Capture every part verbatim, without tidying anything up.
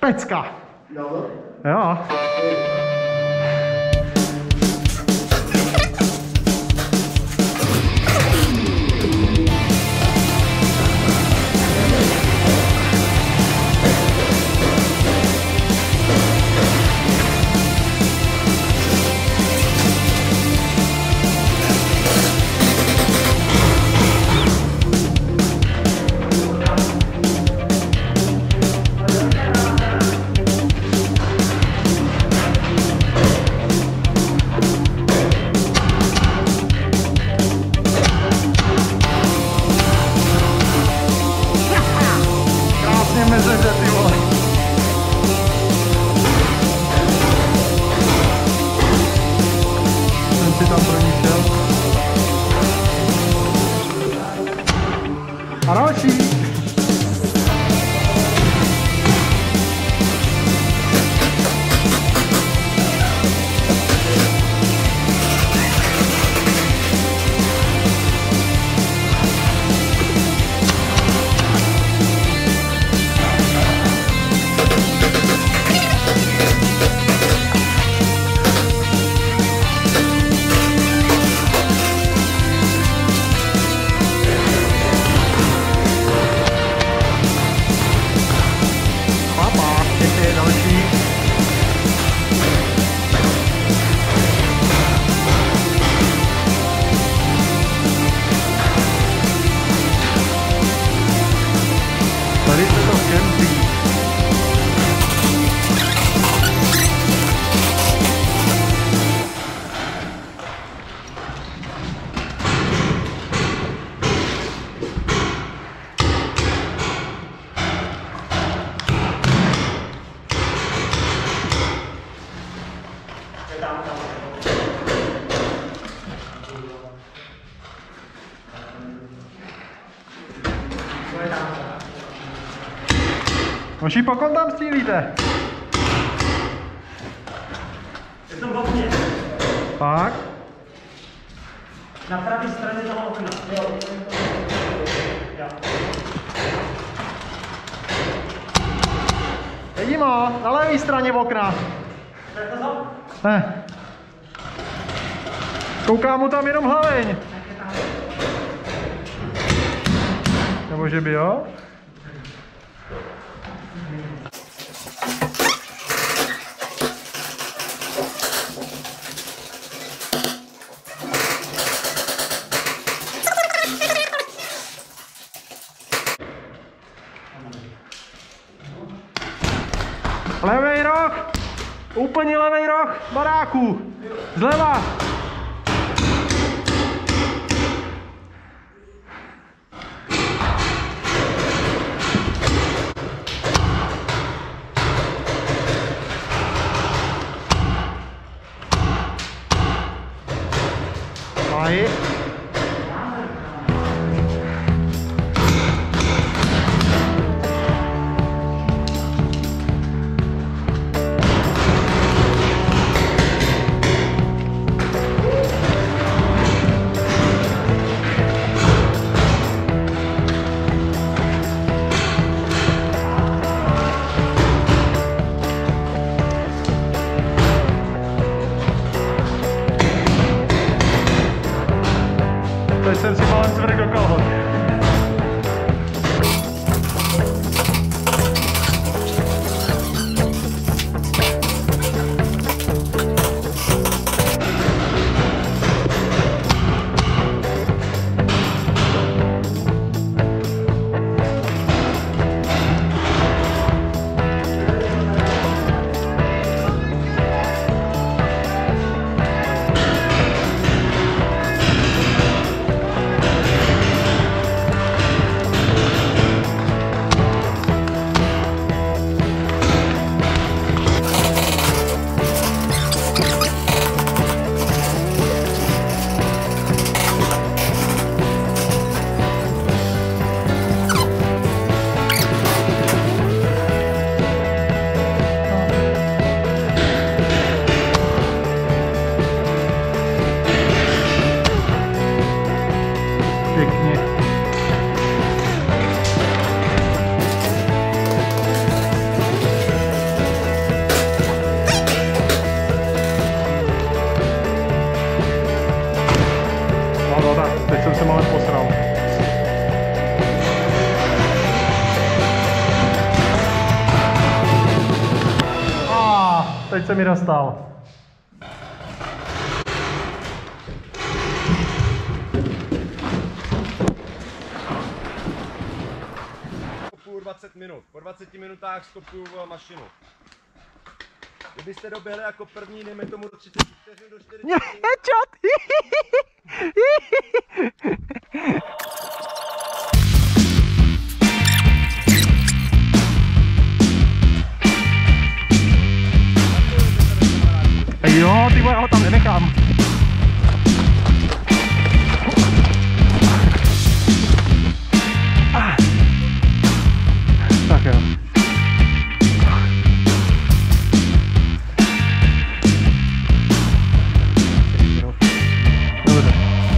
Pecka. Jo. Jo. A další. Tady se to kempí. Moši, pokud tam střílíte? Je to v okně. Tak. Na pravé straně toho okna. Jo. Jo. Jedimo, na levé straně okna. To je to za? Ne. Kouká mu tam jenom hlaveň. Nebo že by jo? Levej roh! Úplně levej roh baráku! Zleva! Ahí. Teď jsem si malem cvrk do kalhot. jsem se malem posral. A teď se mi dostal. dvacet minut. Po dvaceti minutách stopuju mašinu. Kdybyste doběhli jako první, dejme tomu do třiceti vteřin do čtyřiceti. Headshot! Jo, ty vole, já ho tam nenechám. Ah. Tak jo. Dobře.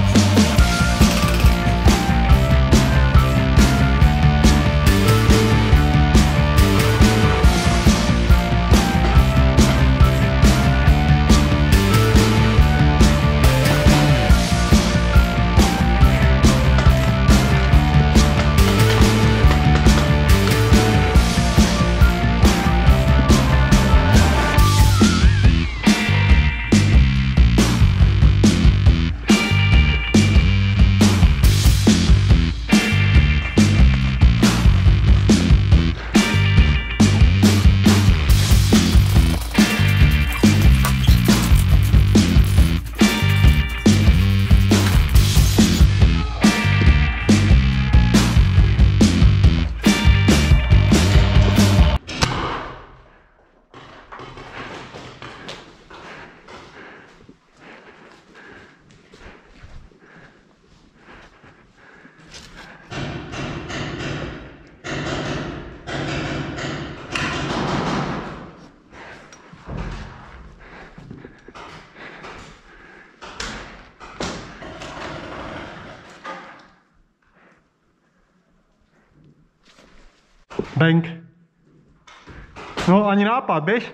Bank. No ani nápad, běž.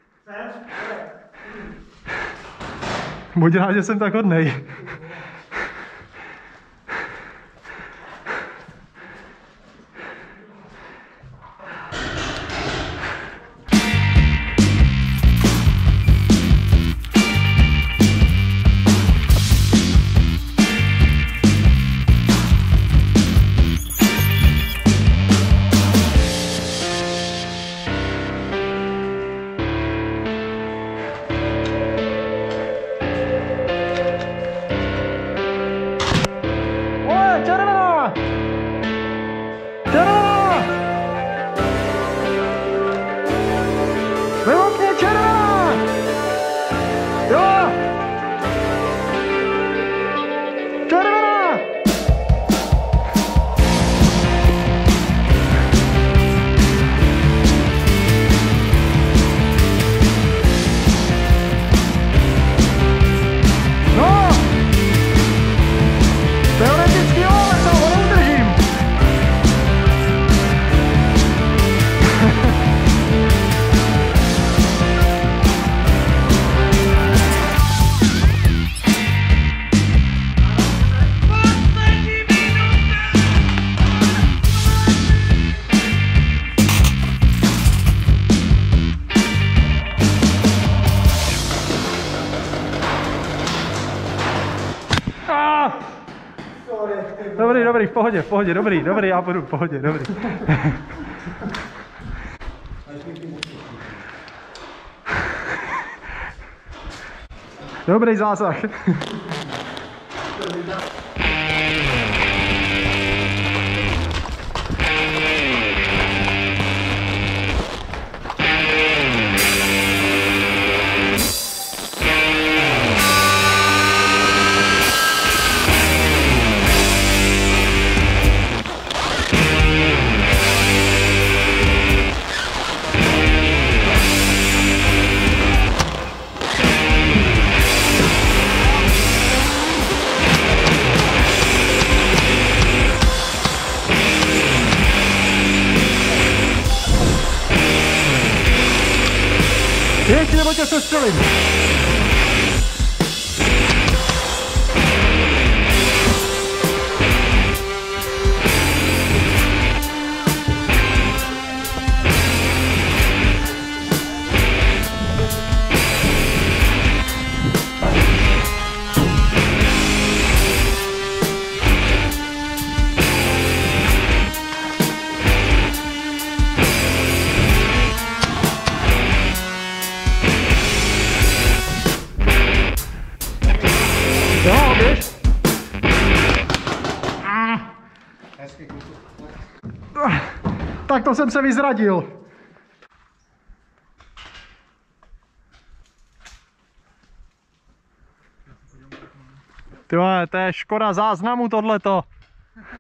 Buď rád, že jsem tak hodnej. Dobrý, dobrý, v pohodě, v pohodě, dobrý, dobrý, já půjdu, v pohodě, dobrý. Dobrý zásah. Ještě nebo tě se střelím. Jo, běž. Tak to jsem se vyzradil. Ty vole, to je škoda záznamu tohleto.